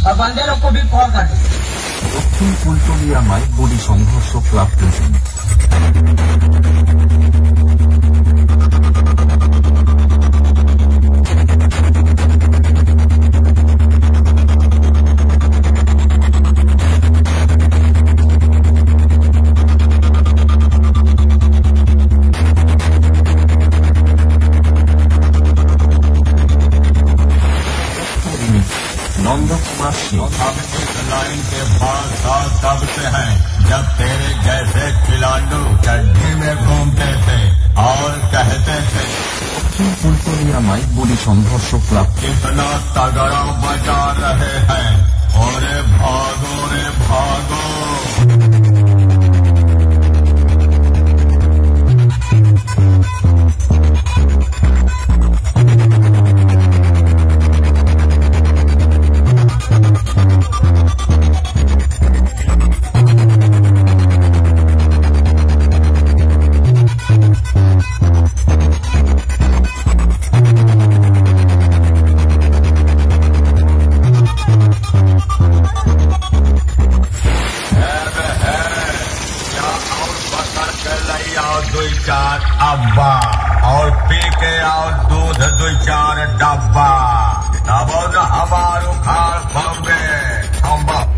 और बंदे लोग को भी कॉल कर दो। दक्षिण ফুলতলিয়ায় বডি সংঘর্ষ ক্লাব প্রেজেন্ট। अब इस लाइन के बाद तब से हैं जब तेरे जैसे खिलाड़ू चड्डी में घूमते थे और कहते थे दक्षिण ফুলতলিয়ায় বডি সংঘর্ষ ক্লাব कितना तगड़ा बजा रहे हैं। और भागो रे भागो। दो चार अब्बा और पी के आओ दूध दो चार डब्बा। तब हमारो खाल बम्बे